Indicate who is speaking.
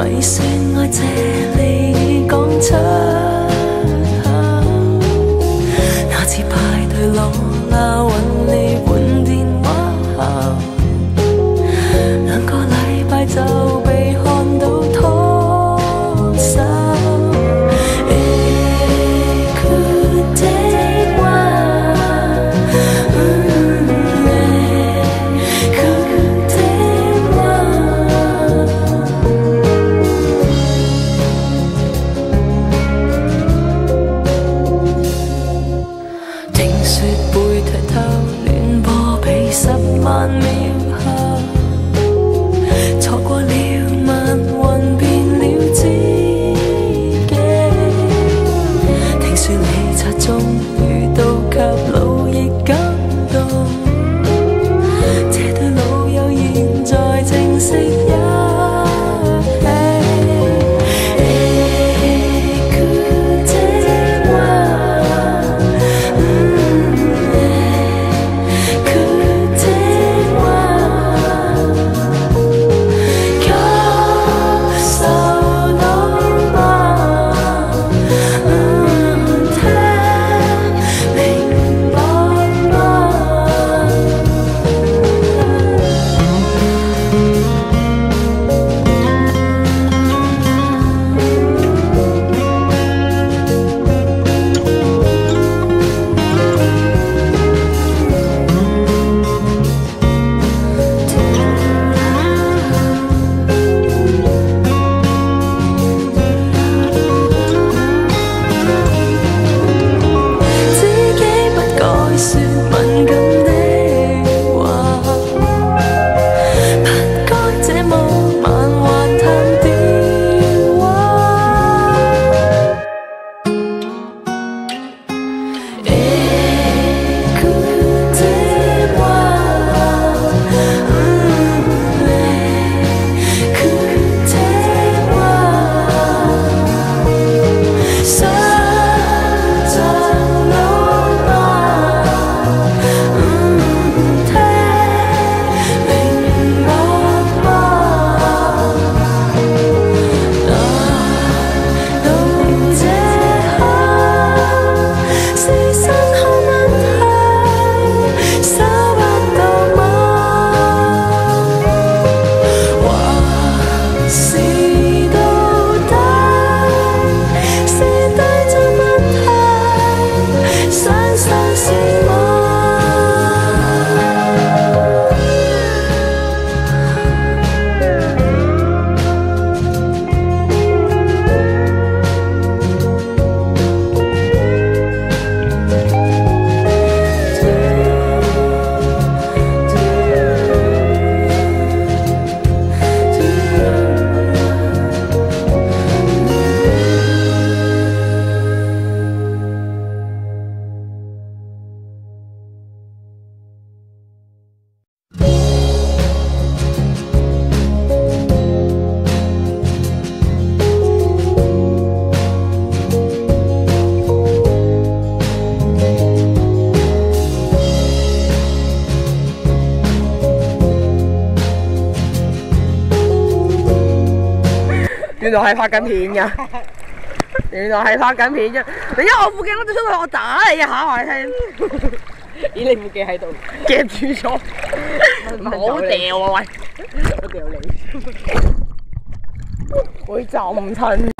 Speaker 1: 咪算愛這你講出口，那次派對攞啦揾你換電話後，兩個禮拜就被看到拖手。10萬秒後，錯過了晚運變了知己。聽說你擦終於到及老亦感動，這對老友現在正式一起。
Speaker 2: 原來係拍緊片㗎，原來係拍緊片啫。你因為我副鏡我就出去，我打你一下話你聽。咦？你副鏡喺度夾住咗，唔好掉啊喂！我掉你，會浸親。